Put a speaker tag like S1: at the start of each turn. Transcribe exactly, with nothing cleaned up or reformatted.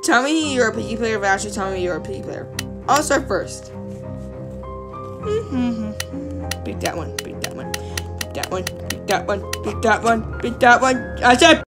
S1: Tell me you're a piggy player, but actually tell me you're a piggy player. I'll start first. Pick that one, pick that one, pick that one, pick that one, pick that one, pick that one. I said